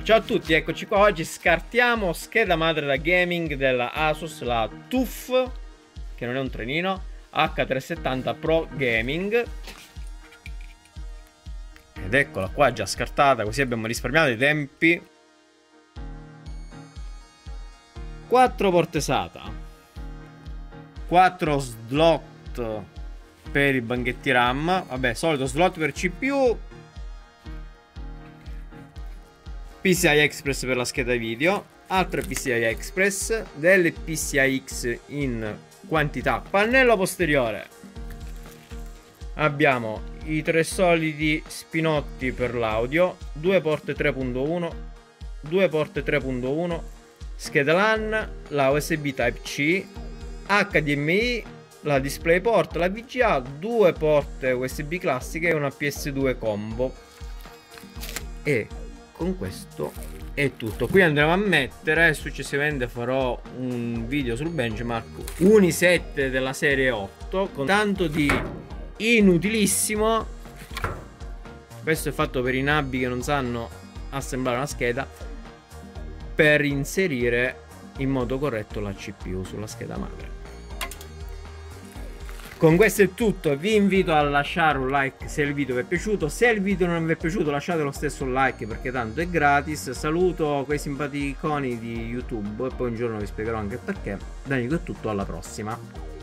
Ciao a tutti, eccoci qua. Oggi scartiamo scheda madre da gaming della Asus, la TUF, che non è un trenino, H370 Pro Gaming. Ed eccola qua già scartata, così abbiamo risparmiato i tempi. 4 porte SATA, 4 slot per i banchetti RAM, vabbè, solito slot per CPU, PCI Express per la scheda video, altre PCI Express, delle PCIX in quantità. Pannello posteriore, abbiamo i 3 solidi spinotti per l'audio, 2 porte 3.1, 2 porte 3.1, scheda LAN, la USB Type-C, HDMI, la DisplayPort, la VGA, 2 porte USB classiche e una PS2 combo. E con questo è tutto. Qui andremo a mettere, successivamente farò un video sul benchmark, un i7 della serie 8 con tanto di inutilissimo. Questo è fatto per i nabbi che non sanno assemblare una scheda, per inserire in modo corretto la CPU sulla scheda madre. Con questo è tutto, vi invito a lasciare un like se il video vi è piaciuto. Se il video non vi è piaciuto lasciate lo stesso like, perché tanto è gratis. Saluto quei simpaticoni di YouTube e poi un giorno vi spiegherò anche perché. Da Nico è tutto, alla prossima.